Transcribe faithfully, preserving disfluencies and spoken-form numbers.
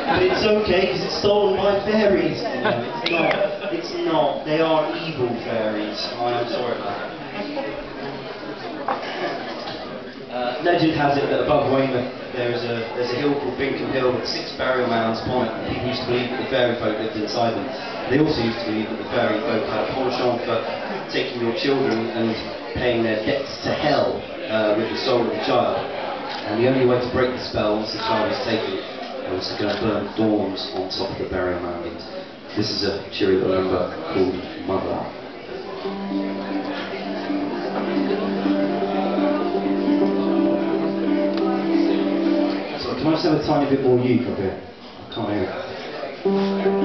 But it's okay, because it's stolen by fairies. No, it's not. It's not. They are evil fairies. I am sorry about that. Uh, legend has it that above Weymouth there is a there's a hill called Binkham Hill with six burial mounds upon it, and people used to believe that the fairy folk lived inside them. They also used to believe that the fairy folk had a penchant for taking your children and paying their debts to hell uh, with the soul of the child. And the only way to break the spell once the child is taken was to go and burn thorns on top of the burial mound. And this is a cheery little number called Mother. Can I just have a tiny bit more uke up here? I can't hear it.